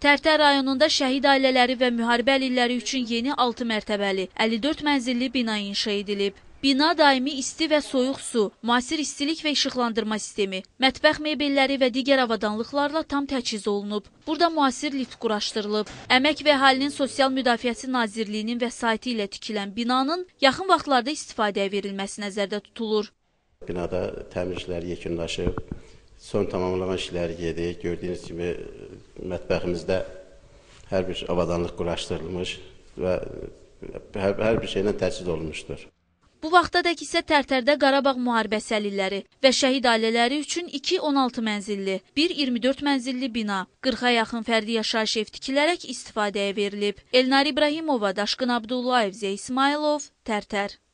Tərtər rayonunda şəhid ailələri və müharibə əlilləri üçün yeni 6 mərtəbəli, 54 mənzilli bina inşa edilib. Bina daimi isti və soyuq su, müasir istilik və işıqlandırma sistemi, mətbəx mebelləri və digər avadanlıqlarla tam təchiz olunub. Burada müasir lift quraşdırılıb. Əmək və Əhalinin Sosial Müdafiəsi Nazirliyinin vəsaiti ilə tikilən binanın yaxın vaxtlarda istifadəyə verilməsi nəzərdə tutulur. Binada təmir işləri yekunlaşıb, son tamamlama işləri gedir. Gördüyünüz kimi mətbəximizdə hər bir avadanlıq quraşdırılmış və hər bir şeylə təchiz olunmuşdur. Bu vaxtadək isə Tərtərdə Qarabağ müharibəsi əlilləri və şəhid ailələri üçün 2 16 mənzilli, 1 24 mənzilli bina, 40-a yaxın fərdi yaşayış ev tikilərək istifadəyə verilib. Elnar İbrahimova, Daşqın Abdullayev, Zey İsmailov, Tərtər.